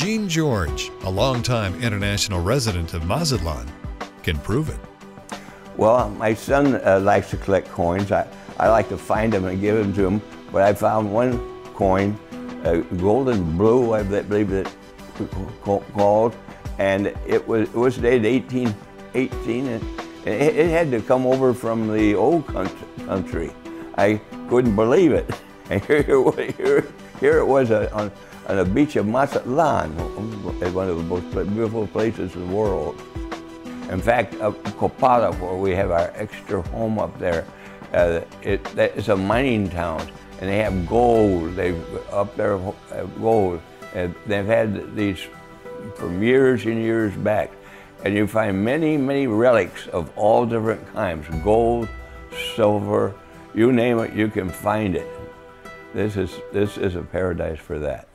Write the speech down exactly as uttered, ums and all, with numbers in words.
Gene George, a longtime international resident of Mazatlan, can prove it. Well, my son uh, likes to collect coins. I, I like to find them and give them to him, but I found one coin, uh, golden blue, I believe it's called, and it was, it was dated eighteen eighteen, and it, it had to come over from the old country. I couldn't believe it. And here, here, here it was uh, on, on the beach of Mazatlan, one of the most beautiful places in the world. In fact, uh, Copala, where we have our extra home up there, uh, it, it's a mining town, and they have gold. They've up there have gold, and they've had these from years and years back. And you find many, many relics of all different kinds: gold, silver, you name it, you can find it. This is this is a paradise for that.